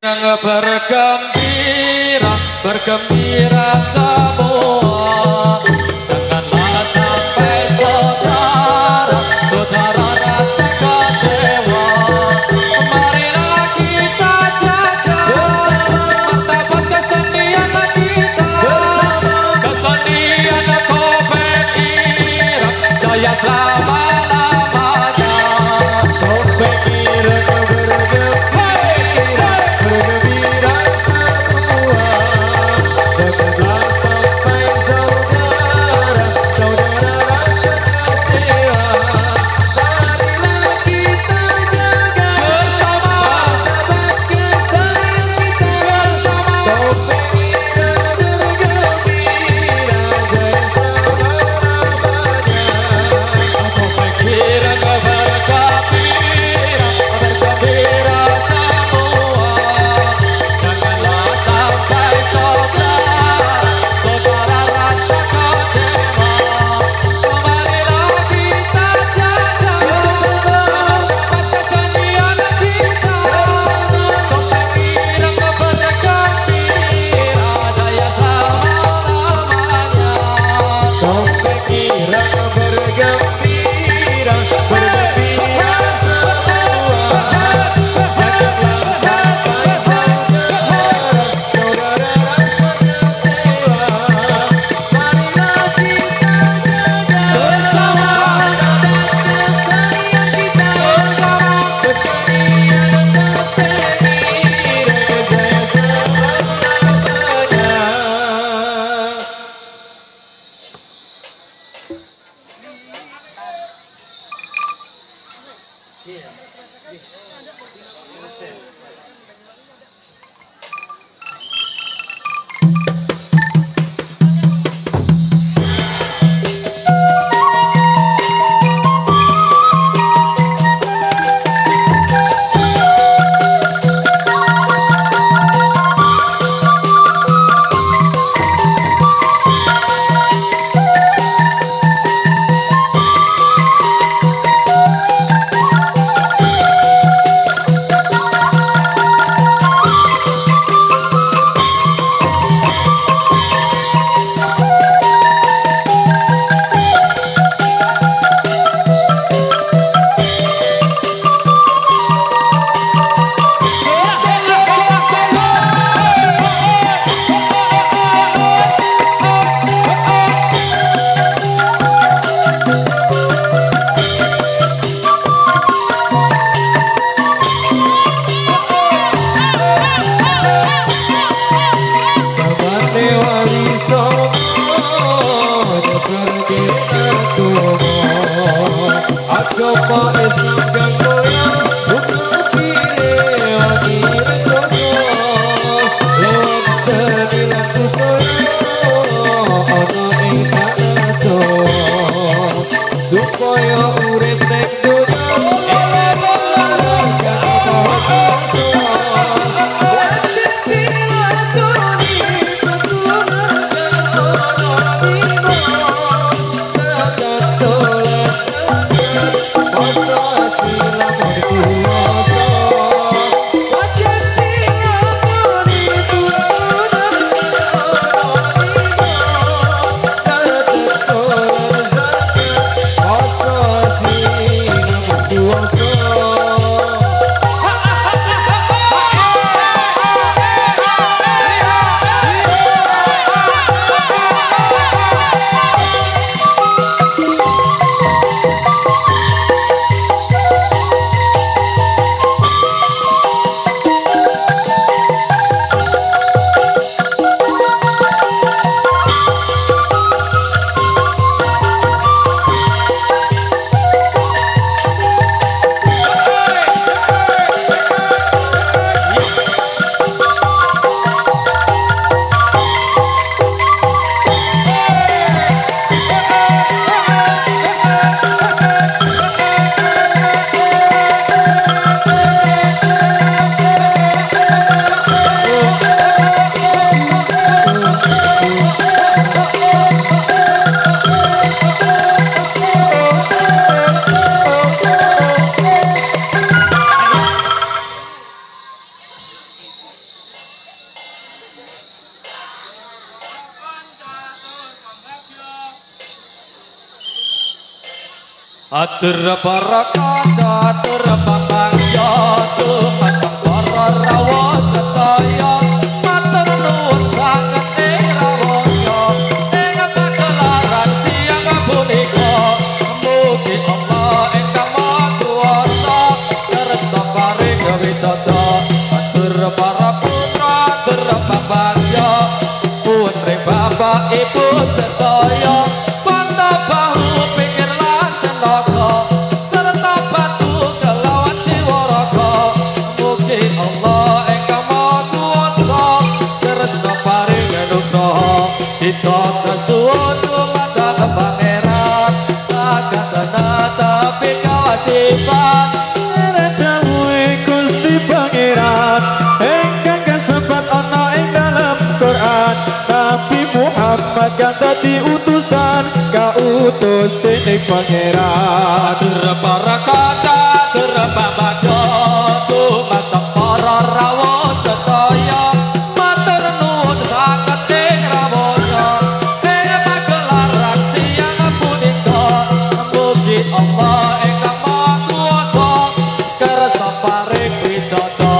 Yang bergembira, bergembira semua. Janganlah sampai saudara, saudara rasa kecewa. Marilah kita jaga martabat kesenian kita, kesenian Topeng Ireng jaya selama-lamanya. Topeng Ireng Love Atur para kaca, atur pamangya, tumateng para rawuh sedaya, matur nuwun sanget ing rawuhnya, ing pagelaran siang punika, mugi Allah ingkang Maha Kuwasa kersa paring widodara. Atur para putra, atur pamangya, putri bapak ibu sedaya, panda bahu pinggir lan tenaga, serta batu kelawan jiwa raga. Mugi Allah ingkang Maha Kuwasa kersa paring anugrah. Kita sesuwun dumateng pangeran, sakatana tapi kewajiban dawuhe Gusti Pangeran ingkang kasebat ana ing dalam Quran. Nabi Muhammad kang dadi utusan kautus dening Pangeran. atur para kaca, atur pamangya, tumateng para rawuh sedaya, matur nuwun sanget ing rawuhnya, ing pagelaran siang punika, mugi Allah ingkang Maha Kuwasa kersa paring widodara.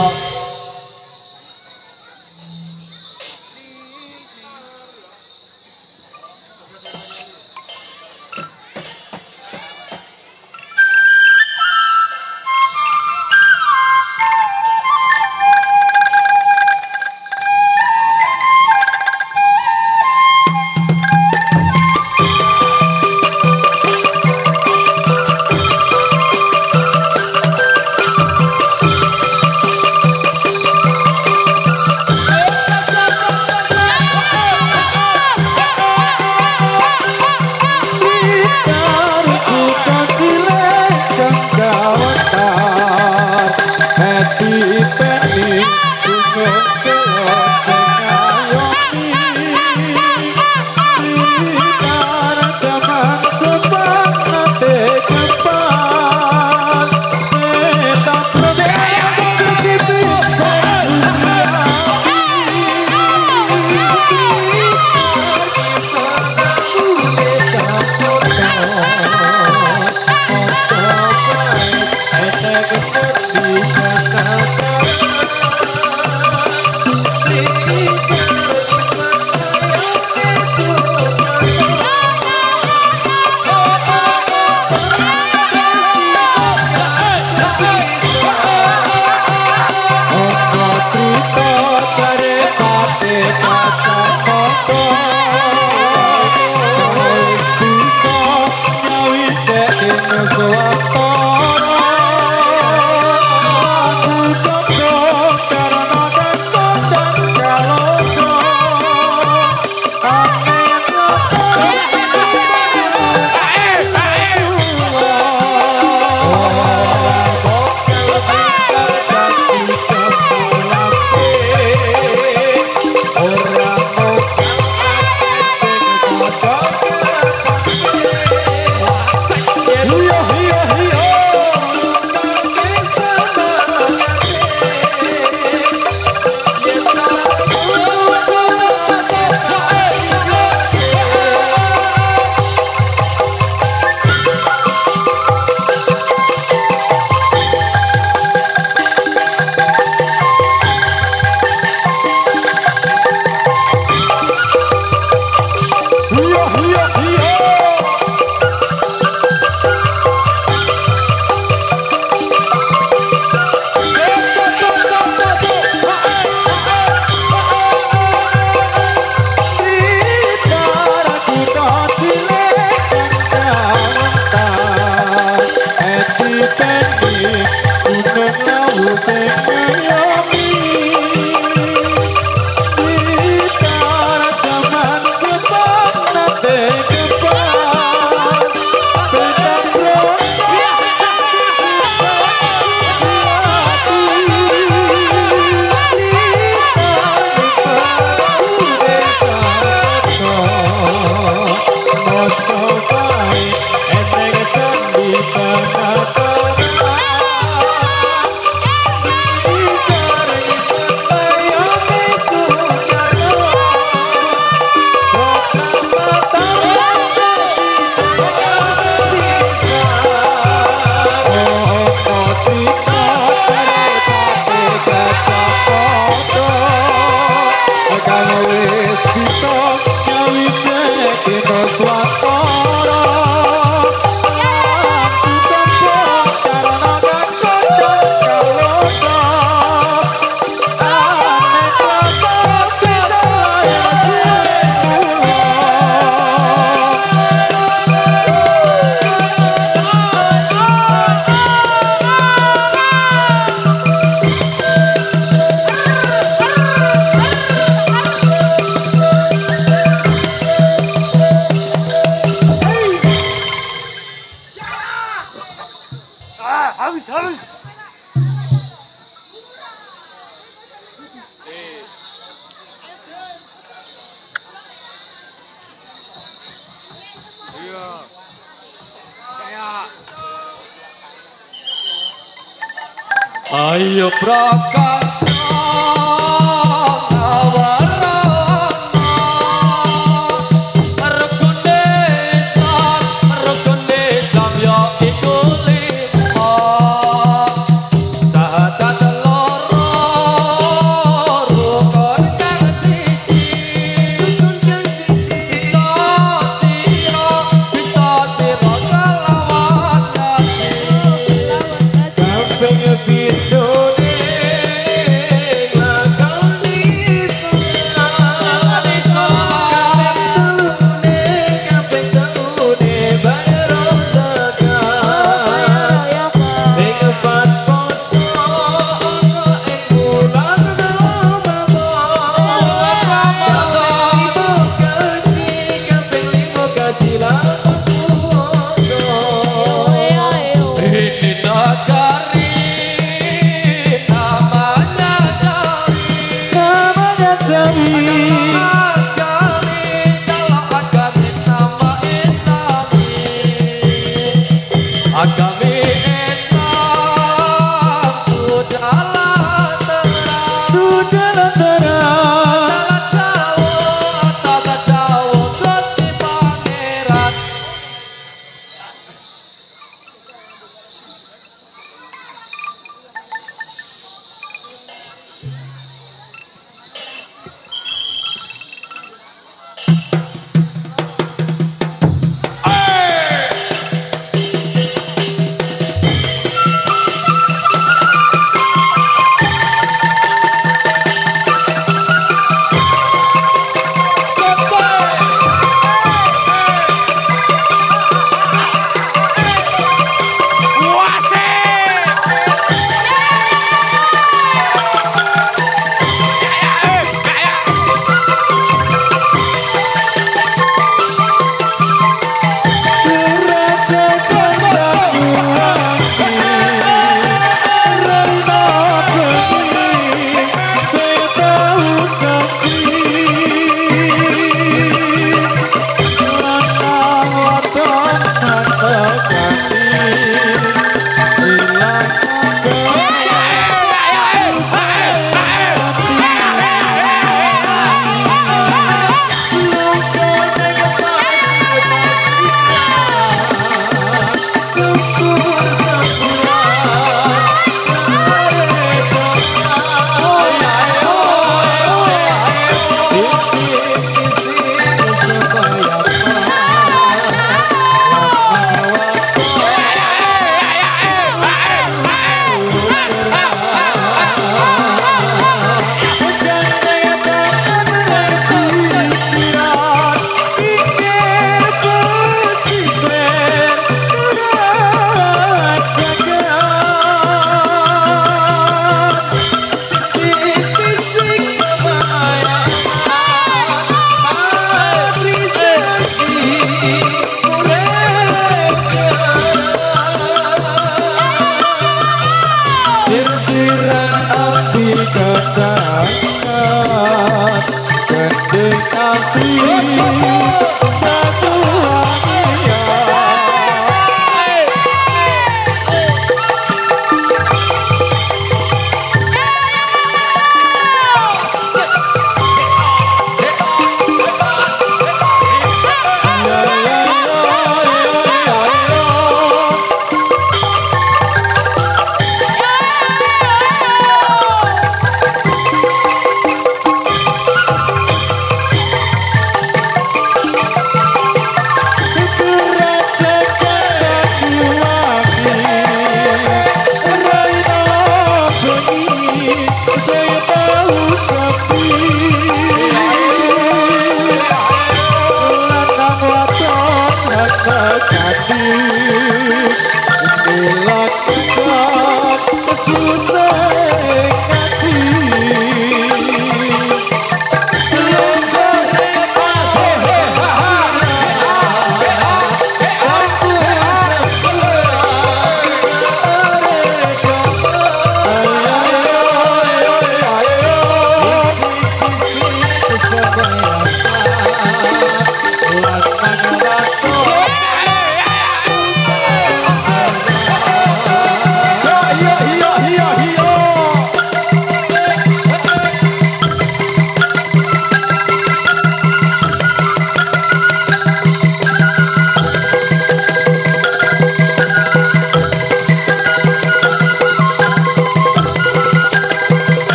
Ayo prakasa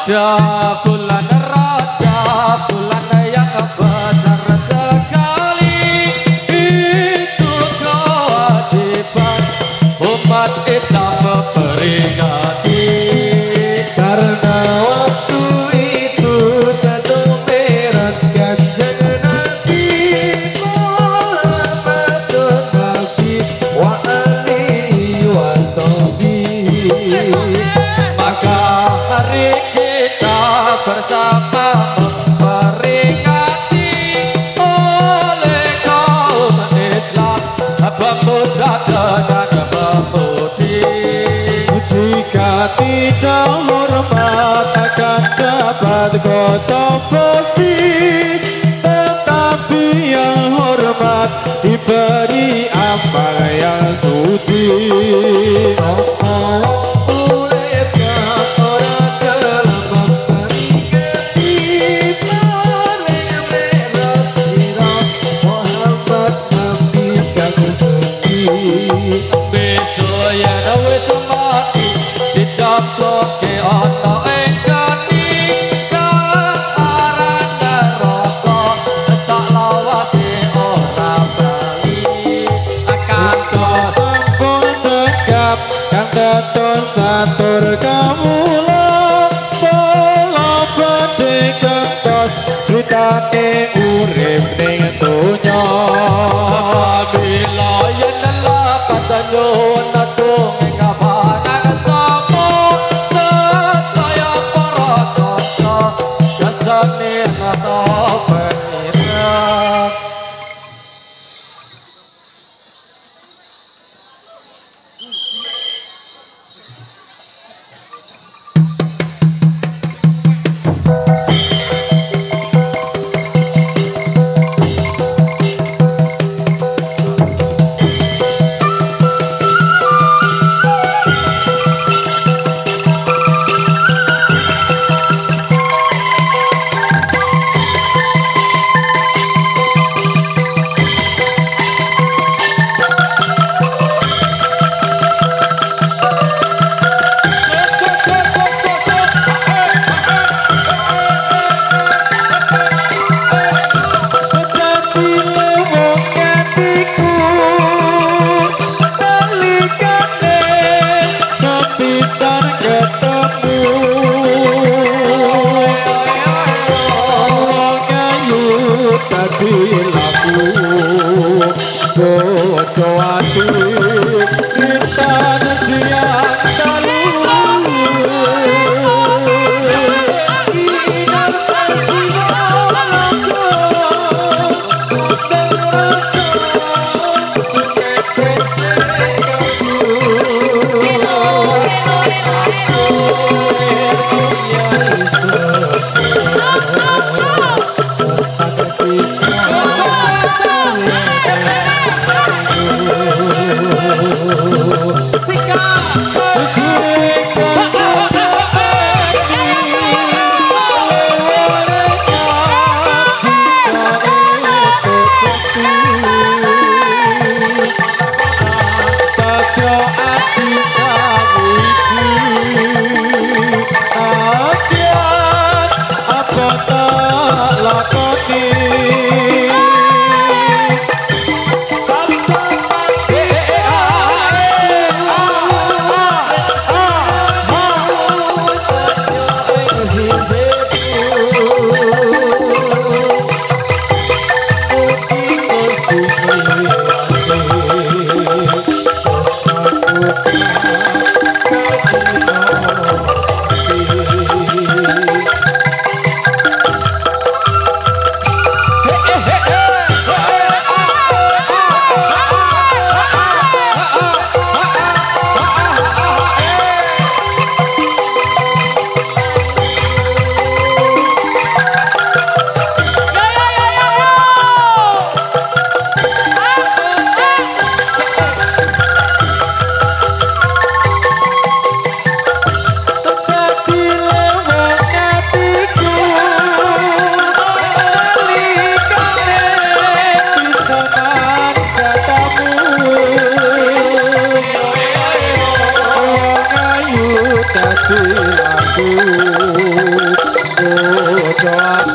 pada bulan Rajab, bulan yang besar sekali, itu kewajiban umat Islam memperingati. Karena waktu itu jatuh Mi'raj Kanjeng Nabi Muhammadun Nabi wa alihi wa sahbihi. Maka hari kita bersama memperingati oleh kaum Islam, pemuda dan pemudi. Jika tidak hormat akan dapat kotor bersih, tetapi yang hormat diberi amal yang suci. Toke ana engkani kamaran neraka, sak lawase ora bali. Kantos Sampun cekap kang dados satur kawula, kula badhe kantos critane urip ning donya. bila yen lapat nyuwun agung ing kapanan sapa saya para kanca jasane nata penira.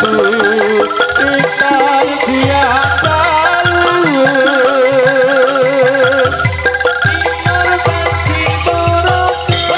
ikan siang dalu Ingar pancing buruk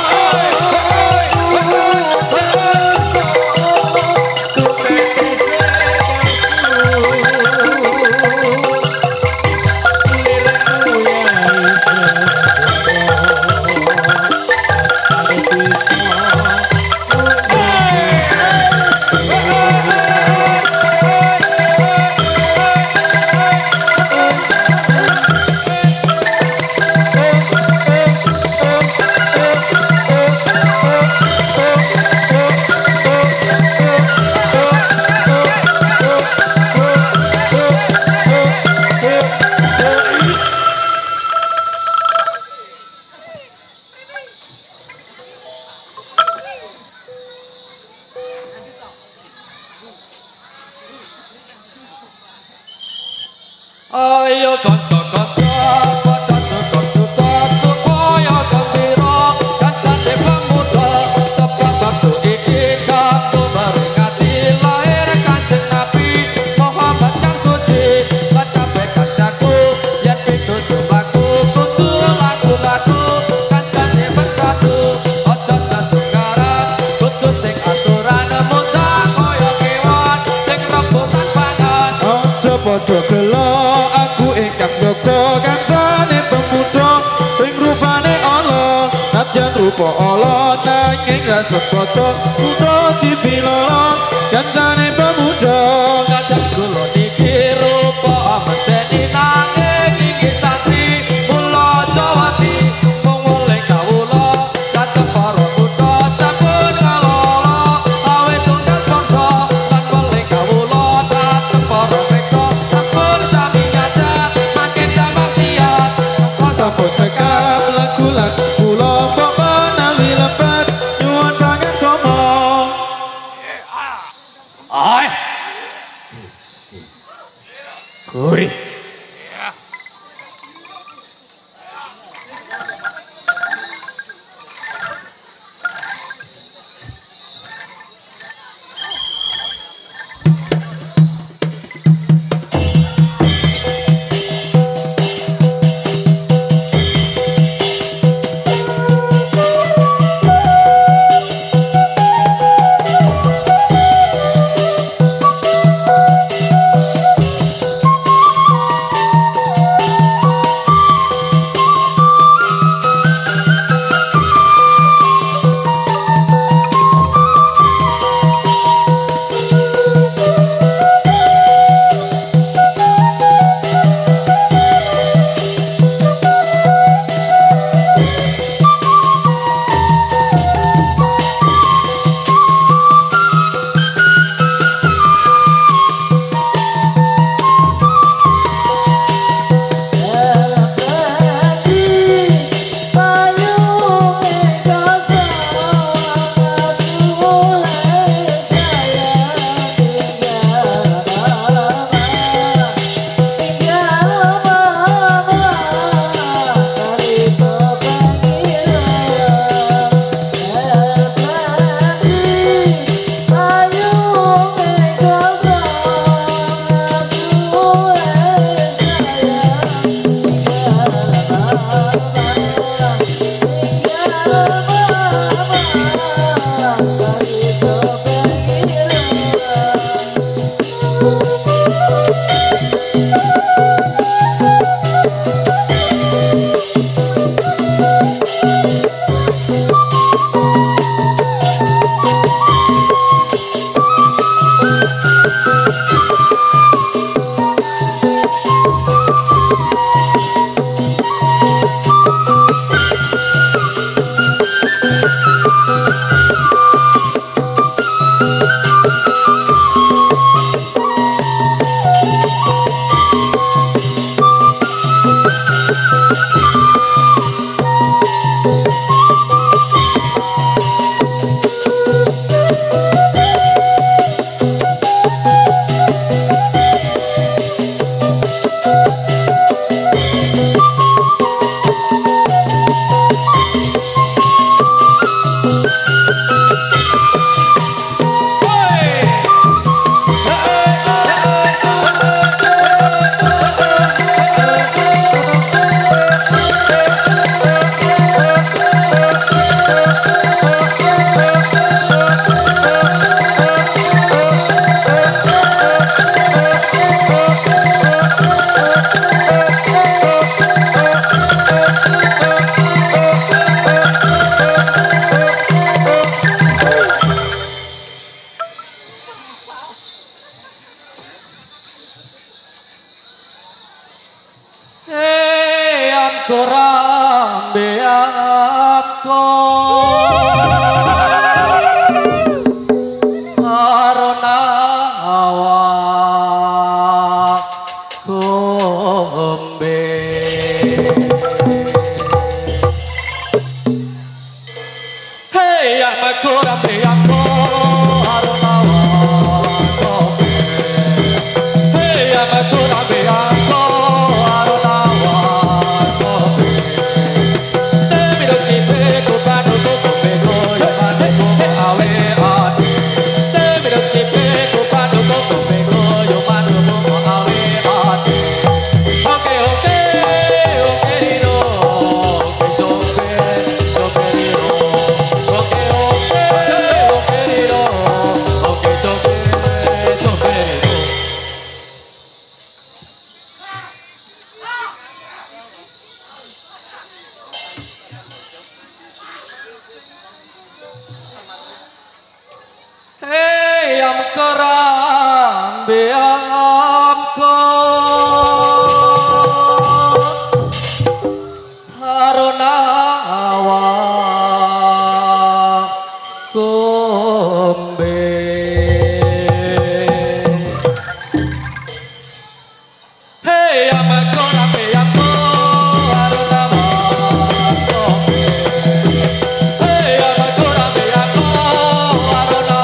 Ayo kanca-kanca padha suka-suka supaya gembira kancane pemuda sebab waktu iki kanggo beringati lahir Kanjeng Nabi Muhammad kang suci lan kabeh kancaku yen pituju laku kudu lagu-lagu kancane bersatu aja sasungkaran kudu sing aturan muda kaya kewan sing rebutan pangan aja padha gelo aku ingkang jaga kancane pemuda sing rupane ala nadyan rupa ala nanging rasa padha kudu dipiloro kancane pemuda Kadang kula niki rupa medeni nanging inggih santri mula Jawati mung oleh kawula dateng para buddha sampun kaloro awit tunggal bangsa lan oleh kawula dateng para peksa sampun sami nyajat makin maksiat sampun cekap lagu-lagu kula mbok menawi lebat nyuwun pangan somo Ai Kui Korambe aku arona awak kombe hey ama korambe aku arona awak kombe hey ama korambe aku arona Korambe aku arona awak kombe hey ama korambe aku arona awak kombe hey ama korambe aku arona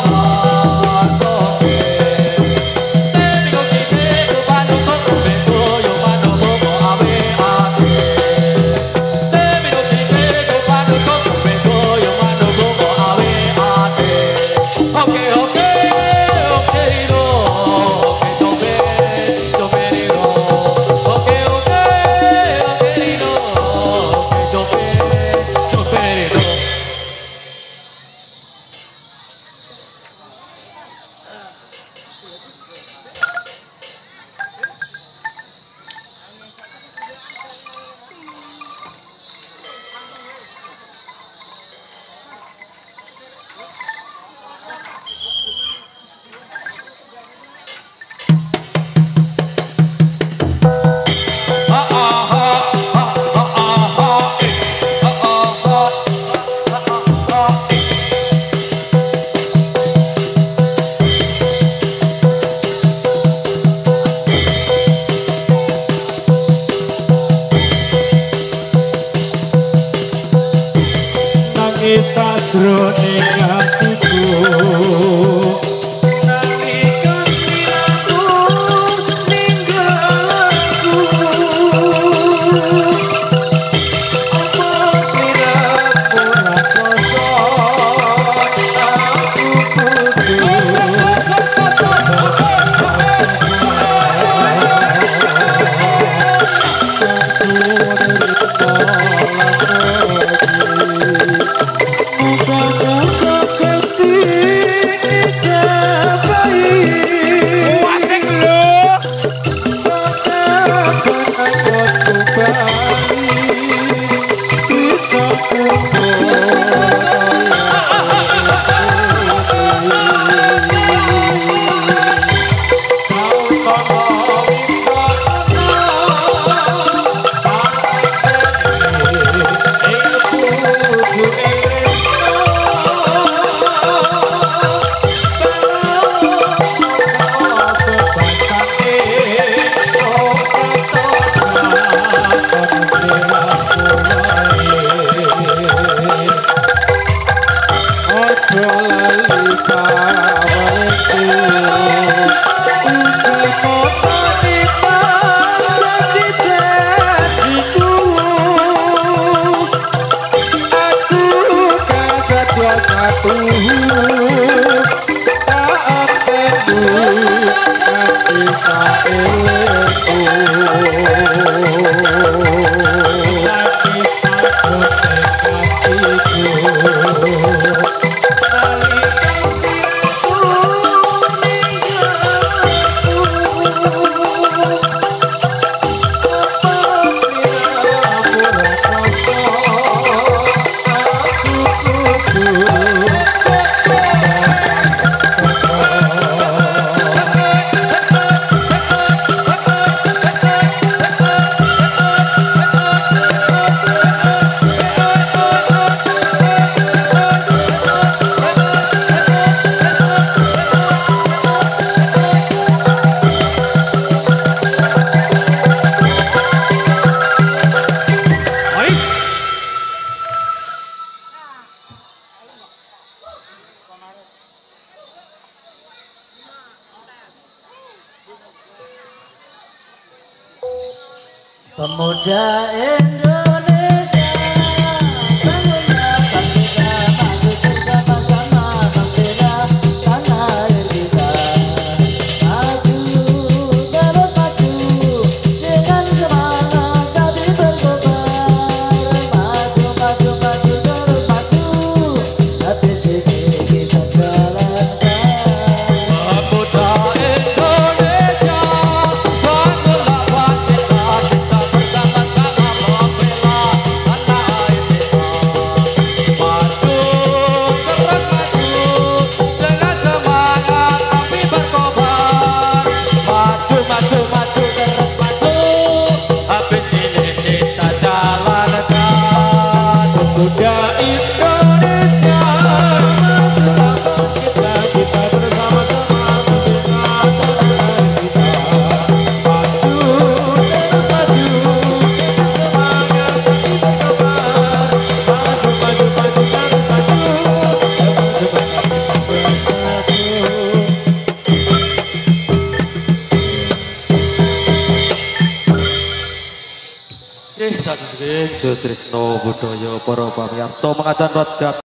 sajroning atiku nalika siramu ninggalku apa siramu Pemuda Indonesia, bangunlah bangkitlah, maju bersama-sama, membela tanah air kita. Maju, terus maju, dengan semangat tapi berkobar. Maju, maju, maju, terus maju, habis ini kita jalankan. Pemuda Indonesia, bangunlah bangkitlah, kita bersama-sama membela tanah air kita. Maju, terus maju, dengan semangat tapi berkobar. Maju, maju, maju, terus maju, habis ini kita jalankan. Pemuda Indonesia, majulah bangkitlah, kita bersama-sama membela tanah air kita. Maju, terus maju, dengan semangat tapi berkobar. Maju, maju, maju, terus maju, Saking Sutrisno Budaya para pamirsa mengadan rodat